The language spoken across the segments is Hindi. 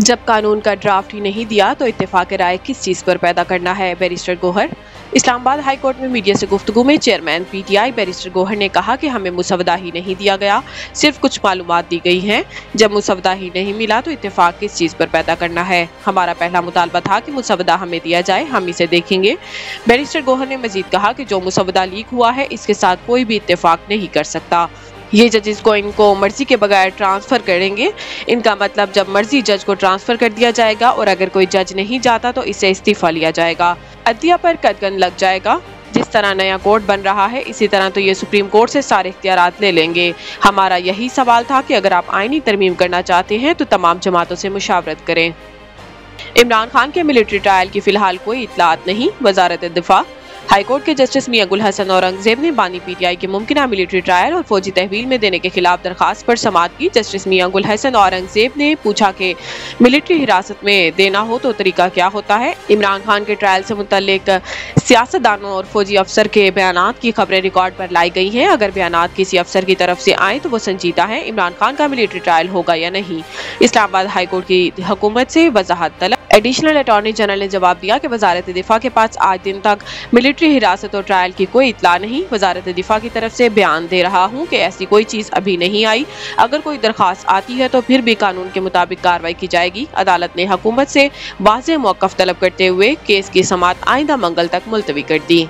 जब कानून का ड्राफ्ट ही नहीं दिया तो इत्तेफाक राय किस चीज पर पैदा करना है। Barrister Gohar. Islamabad high court में मीडिया से गुफ्तगू में चेयरमैन पीटीआई बैरिस्टर गौहर ने कहा कि हमें मुसवदा ही नहीं दिया गया, सिर्फ कुछ मालूमात दी गई हैं। जब मुसवदा ही नहीं मिला तो इत्तेफाक किस चीज पर पैदा करना है। हमारा पहला मुतालबा था कि मुसवदा हमें दिया जाए, हम इसे देखेंगे। बैरिस्टर गौहर ने मजीद कहा कि जो मुसवदा लीक हुआ है इसके साथ कोई भी इत्तेफाक नहीं कर सकता। ये जजेस को इनको मर्जी के बगैर ट्रांसफर करेंगे। इनका मतलब जब मर्जी जज को ट्रांसफर कर दिया जाएगा और अगर कोई जज नहीं जाता तो इससे इस्तीफा लिया जाएगा, अदलिया पर कदगन लग जाएगा। जिस तरह नया कोर्ट बन रहा है इसी तरह तो ये सुप्रीम कोर्ट से सारे इख्तियारात ले लेंगे। हमारा यही सवाल था कि अगर आप आईनी तरमीम करना चाहते हैं तो तमाम जमातों से मुशावरत करें। इमरान खान के मिलिट्री ट्रायल की फिलहाल कोई इत्तलात नहीं। वजारत दिफा। हाईकोर्ट के जस्टिस मियां गुल हसन औरंगजेब ने बानी पीटीआई के मुमकिना मिलिट्री ट्रायल और फौजी तहवील में देने के खिलाफ दरखास्त पर समाअत की। जस्टिस मियां गुल हसन औरंगजेब ने पूछा कि मिलिट्री हिरासत में देना हो तो तरीका क्या होता है। इमरान खान के ट्रायल से मुतल्लिक सियासतदानों और फौजी अफसर के बयानात की खबरें रिकॉर्ड पर लाई गई हैं। अगर बयानात किसी अफसर की तरफ से आए तो वो संजीदा है। इमरान खान का मिलिट्री ट्रायल होगा या नहीं, इस्लामाबाद हाईकोर्ट की हुकूमत से वजाहत तलब। एडिशनल अटॉर्नी जनरल ने जवाब दिया कि वजारत दिफा के पास आज दिन तक मिलिट्री हिरासत और ट्रायल की कोई इतला नहीं। वजारत दिफा की तरफ से बयान दे रहा हूँ कि ऐसी कोई चीज अभी नहीं आई। अगर कोई दरखास्त आती है तो फिर भी कानून के मुताबिक कार्रवाई की जाएगी। अदालत ने हुकूमत से वाज़ेह मौक़िफ़ तलब करते हुए केस की समाअत आइंदा मंगल तक मुलतवी कर दी।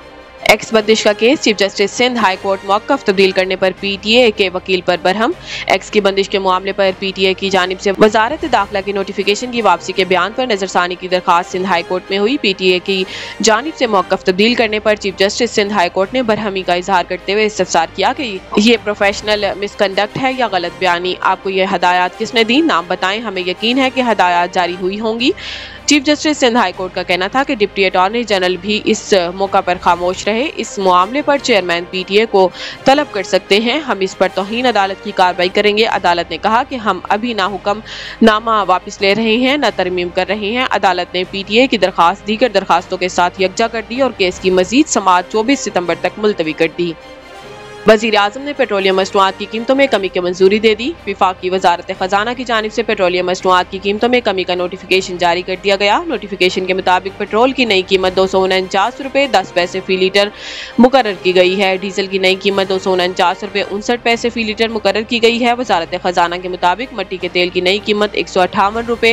एक्स बंदिश का केस। Chief justice Sindh high court मौक़िफ़ तब्दील करने पर पीटीए के वकील पर बरहम। एक्स की बंदिश के मामले पर पीटीए की जानिब से वजारत दाखिला की नोटिफिकेशन की वापसी के बयान पर नजरसानी की दरखास्त सिंध हाई कोर्ट में हुई। पीटीए की जानिब से मौक़िफ़ तब्दील करने पर chief justice Sindh high court ने बरहमी का इजहार करते हुए इस्तफसार किया कि ये प्रोफेशनल मिसकंडक्ट है या गलत बयानी। आपको ये हदायत किसने दी, नाम बताएं। हमें यकीन है कि हदायत जारी हुई होंगी। Chief justice Sindh high court का कहना था कि डिप्टी अटॉर्नी जनरल भी इस मौका पर खामोश रहे। इस मामले पर चेयरमैन पीटीए को तलब कर सकते हैं। हम इस पर तौहीन अदालत की कार्रवाई करेंगे। अदालत ने कहा कि हम अभी ना हुक्म नामा वापस ले रहे हैं न तरमीम कर रहे हैं। अदालत ने पीटीए की दरखास्त दीगर दरखास्तों के साथ यकजा कर दी और केस की मजीद समाअत 24 सितंबर तक मुलतवी कर दी। वज़ीर आज़म ने पेट्रोलियम मसनूआत की कीमतों में कमी की मंजूरी दे दी। विफाकी वजारत खजाना की जानिब से पेट्रोलियम मसनूआत की कीमतों में कमी का नोटिफिकेशन जारी कर दिया गया। नोटिफिकेशन के मुताबिक पेट्रोल की नई कीमत 249 रुपये 10 पैसे फी लीटर मुकर्रर की गई है। डीजल की नई कीमत 249 रुपये 59 पैसे फी लीटर मुकर्रर की गई है। वजारत खजाना के मुताबिक मट्टी के तेल की नई कीमत 158 रुपये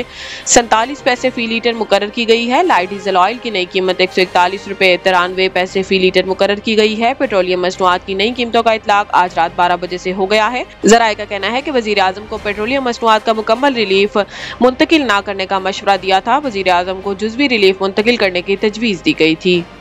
47 पैसे फी लीटर मुकर्रर की गई है। लाइट डीजल ऑयल की नई कीमत 141 रुपये 93 पैसे फी लीटर मुकर्रर की गई है। पेट्रोलियम मसनूआत की नई कीमतों का इतलाक आज रात 12 बजे से हो गया है। ज़राए का कहना है कि वज़ीर आज़म को पेट्रोलियम मसनूआत का मुकम्मल रिलीफ मुंतकिल ना करने का मशवरा दिया था। वज़ीर आज़म को जुज़वी रिलीफ मुंतकिल करने की तजवीज़ दी गई थी।